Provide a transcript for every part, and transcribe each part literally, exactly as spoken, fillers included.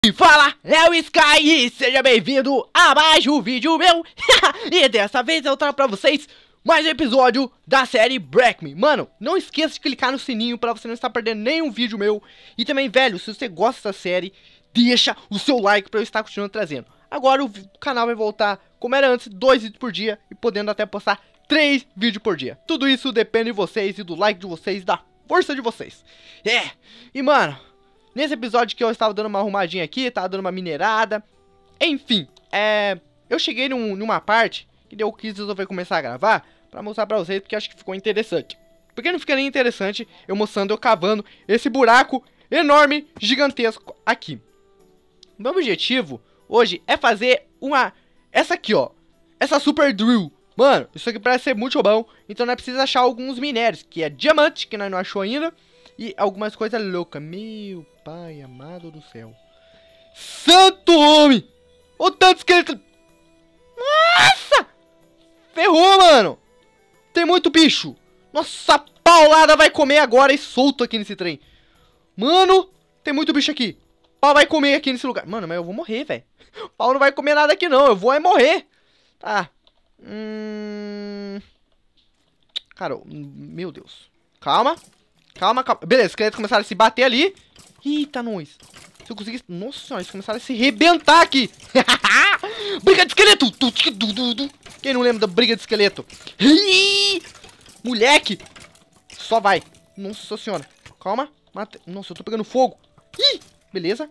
E fala, é o Sky e seja bem-vindo a mais um vídeo meu. E dessa vez eu trago pra vocês mais um episódio da série Break Me. Mano, não esqueça de clicar no sininho pra você não estar perdendo nenhum vídeo meu. E também, velho, se você gosta da série, deixa o seu like pra eu estar continuando trazendo. Agora o canal vai voltar como era antes, dois vídeos por dia e podendo até postar três vídeos por dia. Tudo isso depende de vocês e do like de vocês, da força de vocês. É, e mano... Nesse episódio que eu estava dando uma arrumadinha aqui, tava dando uma minerada. Enfim, é... eu cheguei num, numa parte que eu quis resolver começar a gravar pra mostrar pra vocês, porque acho que ficou interessante. Porque não fica nem interessante eu mostrando eu cavando esse buraco enorme, gigantesco aqui. Meu objetivo hoje é fazer uma... Essa aqui, ó. Essa super drill. Mano, isso aqui parece ser muito bom. Então nós precisamos achar alguns minérios, que é diamante, que nós não achou ainda. E algumas coisas loucas. Meu pai amado do céu. Santo homem! O tanto esqueleto. Nossa! Ferrou, mano! Tem muito bicho. Nossa, a paulada vai comer agora e solto aqui nesse trem. Mano, tem muito bicho aqui. Pau vai comer aqui nesse lugar. Mano, mas eu vou morrer, velho. Pau não vai comer nada aqui não. Eu vou é morrer. Tá. Hum... Cara, meu Deus. Calma. Calma, calma. Beleza, os esqueletos começaram a se bater ali. Eita, nós. Se eu conseguir... Nossa senhora, eles começaram a se rebentar aqui. Briga de esqueleto. Quem não lembra da briga de esqueleto? Moleque. Só vai. Nossa senhora. Calma. Mata... Nossa, eu tô pegando fogo. Ih, beleza.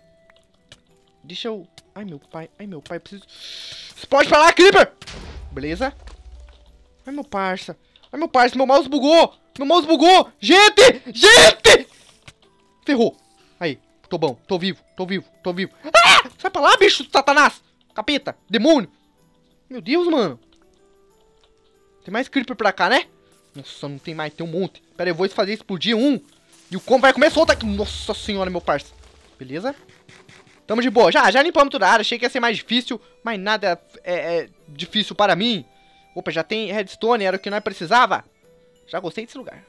Deixa eu... Ai, meu pai. Ai, meu pai. Preciso... Explode pra lá, Creeper. Beleza. Ai, meu parça. Ai, meu parça. Meu mouse bugou. Meu mouse bugou! Gente! Gente! Ferrou! Aí, tô bom, tô vivo, tô vivo, tô vivo. Ah! Sai pra lá, bicho, satanás! Capeta, demônio! Meu Deus, mano! Tem mais creeper pra cá, né? Nossa, não tem mais, tem um monte. Pera aí, eu vou fazer explodir um. E o combo vai comer solta aqui. Nossa senhora, meu parça. Beleza? Tamo de boa. Já, já limpamos toda a área. Achei que ia ser mais difícil, mas nada é, é difícil para mim. Opa, já tem redstone, era o que nós precisava. Já gostei desse lugar.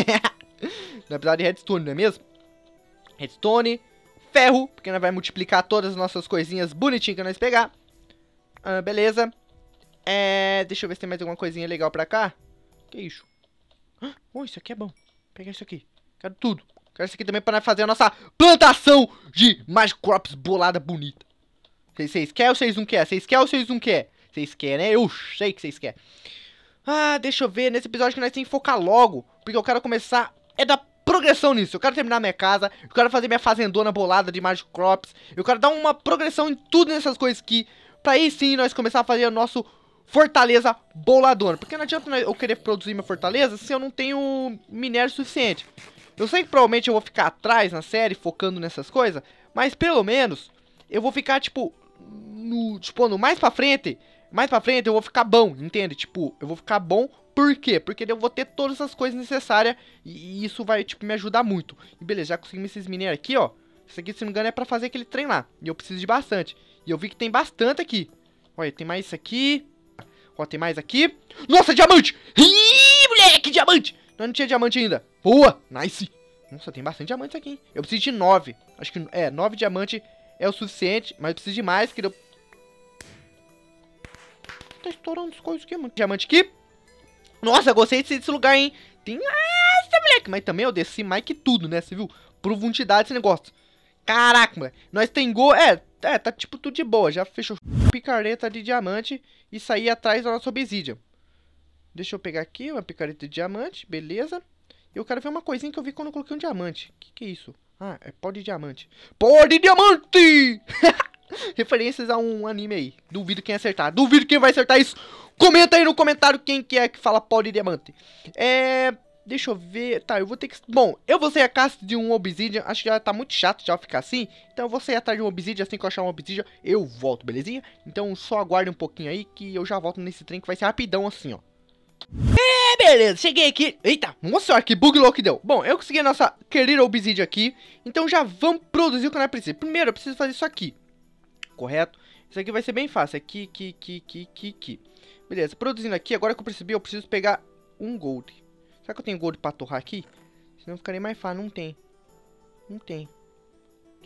Não é precisar de redstone, não é mesmo? Redstone, ferro, porque nós vai multiplicar todas as nossas coisinhas bonitinhas que nós pegar. Ah, beleza. É, deixa eu ver se tem mais alguma coisinha legal pra cá. Que isso? Oh, isso aqui é bom. Pegar isso aqui. Quero tudo. Quero isso aqui também pra nós fazer a nossa plantação de mais crops bolada bonita. Vocês querem ou vocês não querem? Vocês querem ou vocês não querem? Vocês querem, né? Eu sei que vocês querem. Ah, deixa eu ver, nesse episódio que nós temos que focar logo, porque eu quero começar, é dar progressão nisso, eu quero terminar minha casa, eu quero fazer minha fazendona bolada de Magic Crops, eu quero dar uma progressão em tudo nessas coisas aqui, pra aí sim nós começar a fazer o nosso fortaleza boladona, porque não adianta eu querer produzir minha fortaleza se eu não tenho minério suficiente. Eu sei que provavelmente eu vou ficar atrás na série, focando nessas coisas, mas pelo menos eu vou ficar, tipo, no, tipo, no mais pra frente... Mais pra frente eu vou ficar bom, entende? Tipo, eu vou ficar bom, por quê? Porque eu vou ter todas as coisas necessárias e isso vai, tipo, me ajudar muito. E beleza, já consegui esses minérios aqui, ó. Isso aqui, se não me engano, é pra fazer aquele trem lá. E eu preciso de bastante. E eu vi que tem bastante aqui. Olha, tem mais isso aqui. Ó, tem mais aqui. Nossa, diamante! Ih, moleque, diamante! Não, não tinha diamante ainda. Boa, nice. Nossa, tem bastante diamante aqui, hein? Eu preciso de nove. Acho que, é, nove diamantes é o suficiente. Mas eu preciso de mais, que eu... Tá estourando as coisas aqui, mano. Diamante aqui. Nossa, gostei desse lugar, hein. Tem... Nossa, moleque. Mas também eu desci mais que tudo, né? Você viu? Profundidade esse negócio. Caraca, moleque. Nós tem gol... É, é, tá tipo tudo de boa. Já fechou picareta de diamante e sair atrás da nossa obsidian. Deixa eu pegar aqui uma picareta de diamante. Beleza. E eu quero ver uma coisinha que eu vi quando eu coloquei um diamante. Que que é isso? Ah, é pó de diamante. Pó de diamante! Referências a um anime aí. Duvido quem acertar. Duvido quem vai acertar isso. Comenta aí no comentário quem que é que fala pó de diamante. É... Deixa eu ver. Tá, eu vou ter que... Bom, eu vou sair a caça de um obsidian. Acho que já tá muito chato já ficar assim. Então eu vou sair atrás de um obsidian. Assim que eu achar um obsidian, eu volto, belezinha? Então só aguarde um pouquinho aí que eu já volto nesse trem que vai ser rapidão assim, ó. É, beleza. Cheguei aqui. Eita, nossa senhora, que bug louco que deu. Bom, eu consegui a nossa querida obsidian aqui. Então já vamos produzir o que nós precisamos. Primeiro eu preciso fazer isso aqui. Correto? Isso aqui vai ser bem fácil. Aqui, aqui, aqui, aqui, aqui, aqui. Beleza, produzindo aqui. Agora que eu percebi, eu preciso pegar um gold. Será que eu tenho gold pra torrar aqui? Senão ficaria mais fácil. Não tem. Não tem.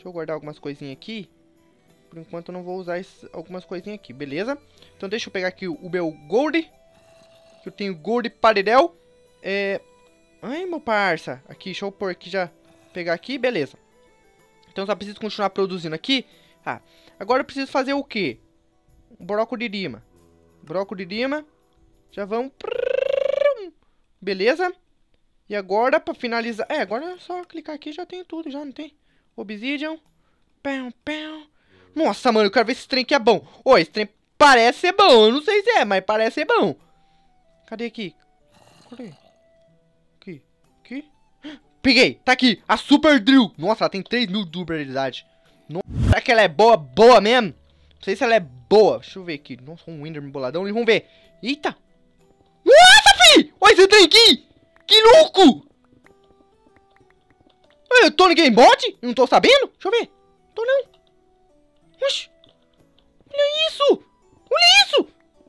Deixa eu guardar algumas coisinhas aqui. Por enquanto eu não vou usar esse, algumas coisinhas aqui, beleza? Então deixa eu pegar aqui o, o meu gold. Que eu tenho gold paredel. É... Ai, meu parça. Aqui, deixa eu pôr aqui já. Pegar aqui, beleza. Então só preciso continuar produzindo aqui. Ah, agora eu preciso fazer o quê? Um broco de lima. Broco de lima. Já vamos. Beleza. E agora, pra finalizar... É, agora é só clicar aqui, já tem tudo, já não tem? Obsidian. Pão, pão. Nossa, mano, eu quero ver se esse trem aqui é bom. Ô, esse trem parece ser bom. Eu não sei se é, mas parece ser bom. Cadê aqui? Cadê? Aqui. Aqui. Peguei. Tá aqui. A Super Drill. Nossa, ela tem três mil de durabilidade. Nossa, será que ela é boa? Boa mesmo? Não sei se ela é boa. Deixa eu ver aqui. Nossa, um Enderman boladão. E vamos ver. Eita. Nossa, fi! Olha esse trem aqui. Que louco. Eu tô no Gamebot? Eu não tô sabendo? Deixa eu ver. Tô não. Oxi. Olha isso. Olha isso.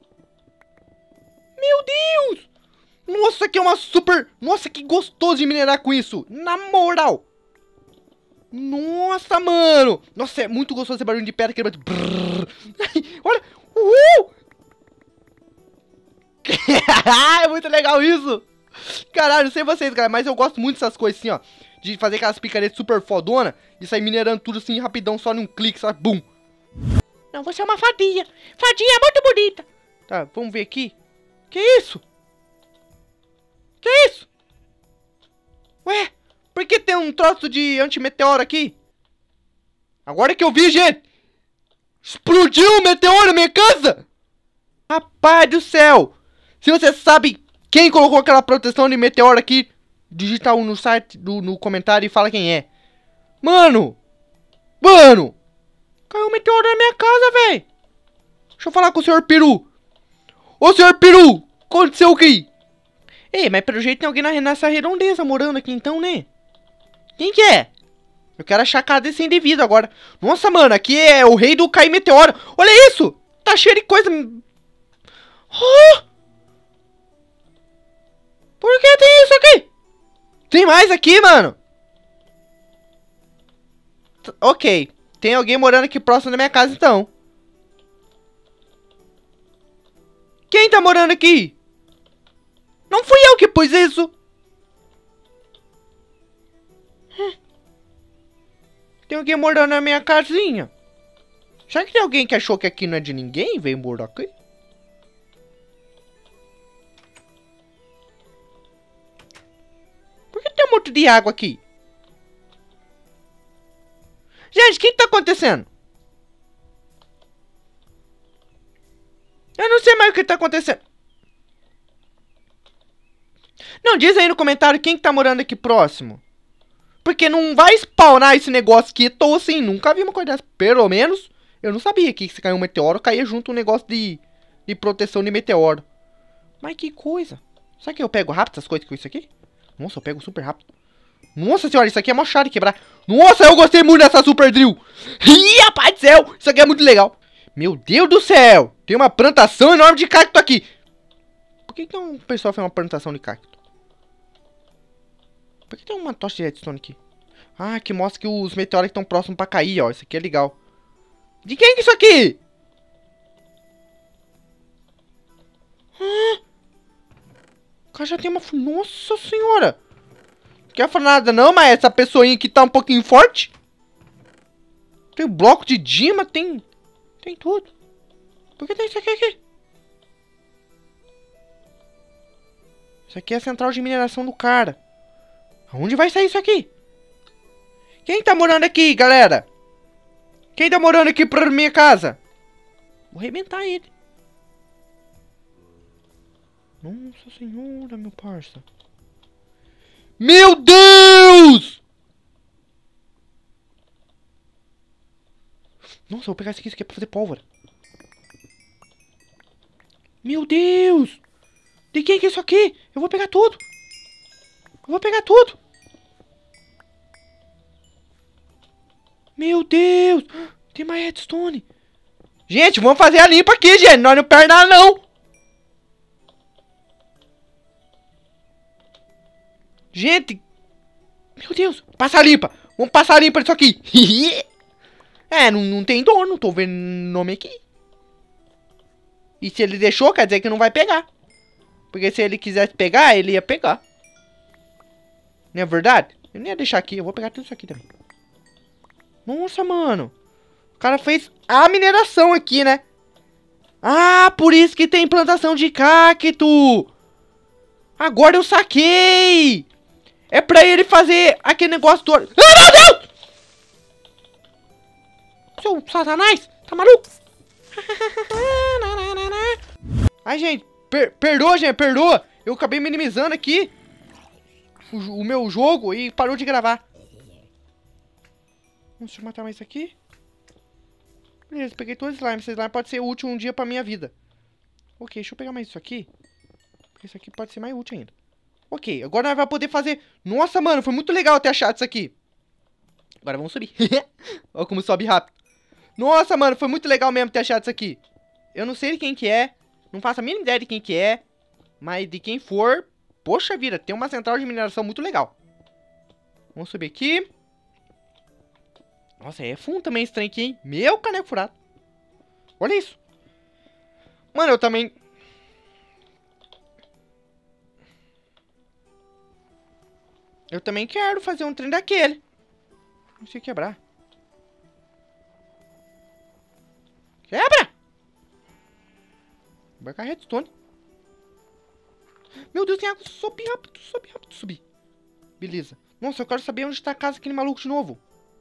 Meu Deus. Nossa, que é uma super... Nossa, que gostoso de minerar com isso. Na moral. Nossa, mano. Nossa, é muito gostoso esse barulho de pedra quebrando. Olha. Uhul. É muito legal isso. Caralho, não sei vocês, cara, mas eu gosto muito dessas coisas assim, ó. De fazer aquelas picaretas super fodona e sair minerando tudo assim rapidão, só num clique, sabe? Bum. Não, você é uma fadinha. Fadinha muito bonita. Tá, vamos ver aqui. Que isso? Que isso? Ué, por que tem um troço de antimeteoro aqui? Agora que eu vi, gente. Explodiu um meteoro na minha casa. Rapaz do céu. Se você sabe quem colocou aquela proteção de meteoro aqui, digita um no site, do, no comentário e fala quem é. Mano. Mano. Caiu um meteoro na minha casa, velho. Deixa eu falar com o senhor Peru. Ô, senhor Peru. Aconteceu o quê? Ei, mas pelo jeito tem alguém na, nessa redondeza morando aqui então, né? Quem que é? Eu quero achar a casa desse indivíduo agora. Nossa, mano, aqui é o rei do cair meteoro. Olha isso. Tá cheio de coisa. Oh! Por que tem isso aqui? Tem mais aqui, mano. T- ok. Tem alguém morando aqui próximo da minha casa, então. Quem tá morando aqui? Não fui eu que pus isso. Hum. Tem alguém morando na minha casinha. Será que tem alguém que achou que aqui não é de ninguém e veio morar aqui? Por que tem um monte de água aqui? Gente, o que tá acontecendo? Eu não sei mais o que tá acontecendo. Não, diz aí no comentário quem que tá morando aqui próximo. Porque não vai spawnar esse negócio aqui. Tô assim, nunca vi uma coisa dessa. Pelo menos, eu não sabia que se caiu um meteoro, caía junto um negócio de, de proteção de meteoro. Mas que coisa. Será que eu pego rápido essas coisas com isso aqui? Nossa, eu pego super rápido. Nossa senhora, isso aqui é mó chato de quebrar. Nossa, eu gostei muito dessa Super Drill. Ih, rapaz do céu, isso aqui é muito legal. Meu Deus do céu. Tem uma plantação enorme de cacto aqui. Por que que um pessoal fez uma plantação de cacto? Por que tem uma tocha de redstone aqui? Ah, que mostra que os meteoros estão próximos pra cair, ó. Isso aqui é legal. De quem que é isso aqui? Ah, o cara já tem uma... Nossa senhora. Não quer falar nada não, mas essa pessoinha aqui tá um pouquinho forte. Tem bloco de dima, tem... Tem tudo. Por que tem isso aqui aqui? Isso aqui é a central de mineração do cara. Aonde vai sair isso aqui? Quem tá morando aqui, galera? Quem tá morando aqui pra minha casa? Vou arrebentar ele. Nossa senhora, meu parça. Meu Deus! Nossa, eu vou pegar isso aqui, isso aqui é pra fazer pólvora. Meu Deus! De quem que é isso aqui? Eu vou pegar tudo. Eu vou pegar tudo. Meu Deus! Tem mais redstone. Gente, vamos fazer a limpa aqui, gente. Nós não perdemos nada, não. Gente. Meu Deus. Passa a limpa. Vamos passar limpo isso aqui. É, não, não tem dono, não tô vendo nome aqui. E se ele deixou, quer dizer que não vai pegar. Porque se ele quisesse pegar, ele ia pegar. Não é verdade? Eu não ia deixar aqui, eu vou pegar tudo isso aqui também. Nossa, mano. O cara fez a mineração aqui, né? Ah, por isso que tem plantação de cacto. Agora eu saquei. É pra ele fazer aquele negócio todo. Ah, meu Deus! Seu satanás, tá maluco? Ai, gente, per perdoa, gente, perdoa. Eu acabei minimizando aqui o, o meu jogo e parou de gravar. Deixa eu matar mais isso aqui. Beleza, peguei todo slime. Esse slime pode ser útil um dia pra minha vida. Ok, deixa eu pegar mais isso aqui. Porque isso aqui pode ser mais útil ainda. Ok, agora nós vamos poder fazer... Nossa, mano, foi muito legal ter achado isso aqui. Agora vamos subir. Olha como sobe rápido. Nossa, mano, foi muito legal mesmo ter achado isso aqui. Eu não sei de quem que é. Não faço a mínima ideia de quem que é. Mas de quem for... Poxa vida, tem uma central de mineração muito legal. Vamos subir aqui. Nossa, é fundo também esse trem aqui, hein? Meu caneco furado. Olha isso. Mano, eu também... Eu também quero fazer um trem daquele. Não sei quebrar. Quebra! Vai cair redstone. Meu Deus, tem água. Sobe rápido, sobe rápido, subir. Beleza. Nossa, eu quero saber onde está a casa daquele maluco de novo.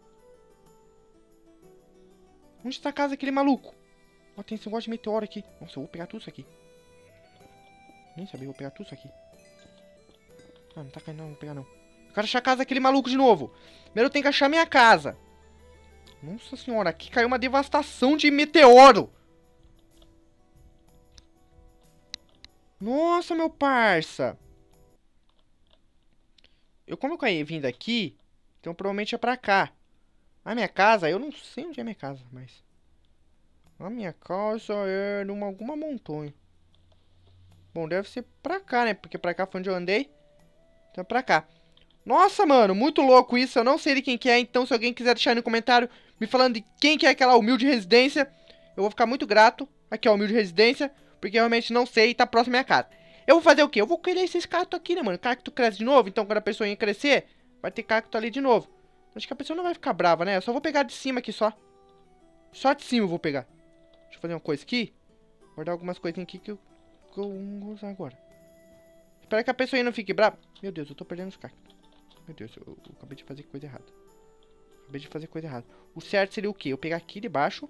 Onde está a casa daquele maluco? Ó, tem esse negócio de meteoro aqui. Nossa, eu vou pegar tudo isso aqui. Nem sabia, eu vou pegar tudo isso aqui. Ah, não tá caindo não, não vou pegar não. Eu quero achar a casa daquele maluco de novo. Primeiro eu tenho que achar minha casa. Nossa senhora, aqui caiu uma devastação de meteoro. Nossa, meu parça. Eu, como eu caí vindo aqui, então provavelmente é pra cá. A minha casa, eu não sei onde é a minha casa, mas... A minha casa é numa alguma montanha. Bom, deve ser pra cá, né? Porque pra cá foi onde eu andei. Então é pra cá. Nossa, mano, muito louco isso. Eu não sei de quem que é, então se alguém quiser deixar aí no comentário me falando de quem que é aquela humilde residência, eu vou ficar muito grato. Aqui é a humilde residência, porque eu realmente não sei e tá próximo à minha casa. Eu vou fazer o quê? Eu vou colher esses cactos aqui, né, mano? Cacto cresce de novo, então quando a pessoa ia crescer, vai ter cacto ali de novo. Acho que a pessoa não vai ficar brava, né? Eu só vou pegar de cima aqui, só. Só de cima eu vou pegar. Deixa eu fazer uma coisa aqui. Guardar algumas coisinhas aqui que eu, que eu vou usar agora. Espero que a pessoa aí não fique brava. Meu Deus, eu tô perdendo os cactos. Meu Deus, eu, eu acabei de fazer coisa errada. Acabei de fazer coisa errada. O certo seria o quê? Eu pegar aqui de baixo.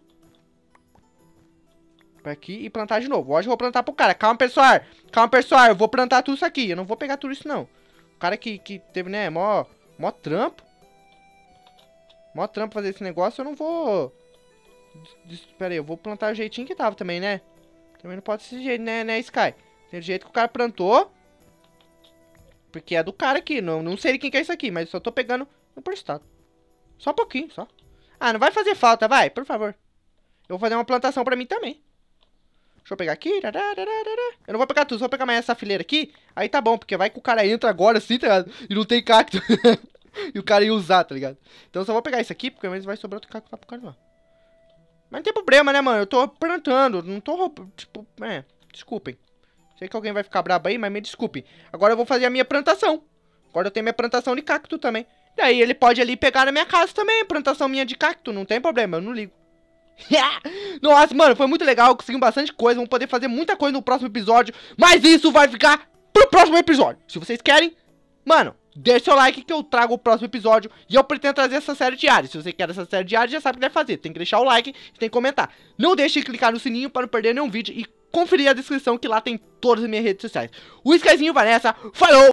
Pra aqui e plantar de novo. Hoje eu vou plantar pro cara. Calma, pessoal. Calma, pessoal. Eu vou plantar tudo isso aqui. Eu não vou pegar tudo isso, não. O cara que, que teve, né, mó, mó trampo. Mó trampo fazer esse negócio. Eu não vou... Espera aí, eu vou plantar o jeitinho que tava também, né? Também não pode ser desse jeito, né, né, Sky? Tem o jeito que o cara plantou. Porque é do cara aqui. Não, não sei de quem que é isso aqui, mas só tô pegando emprestado. Só um pouquinho, só. Ah, não vai fazer falta, vai, por favor. Eu vou fazer uma plantação pra mim também. Deixa eu pegar aqui. Eu não vou pegar tudo, só vou pegar mais essa fileira aqui. Aí tá bom, porque vai que o cara entra agora assim, tá ligado? E não tem cacto. E o cara ia usar, tá ligado? Então eu só vou pegar isso aqui, porque às vezes vai sobrar outro cacto lá pro cara lá. Mas não tem problema, né, mano? Eu tô plantando, não tô... Tipo, é, desculpem. Sei que alguém vai ficar brabo aí, mas me desculpe. Agora eu vou fazer a minha plantação. Agora eu tenho minha plantação de cacto também. Daí ele pode ali pegar na minha casa também, plantação minha de cacto, não tem problema, eu não ligo. Nossa, mano, foi muito legal, conseguimos bastante coisa, vamos poder fazer muita coisa no próximo episódio. Mas isso vai ficar pro próximo episódio. Se vocês querem, mano, deixa seu like que eu trago o próximo episódio. E eu pretendo trazer essa série diária. Se você quer essa série diária, já sabe o que deve fazer. Tem que deixar o like e tem que comentar. Não deixe de clicar no sininho para não perder nenhum vídeo. E conferir a descrição que lá tem todas as minhas redes sociais. O Skyzinho vai nessa, falou!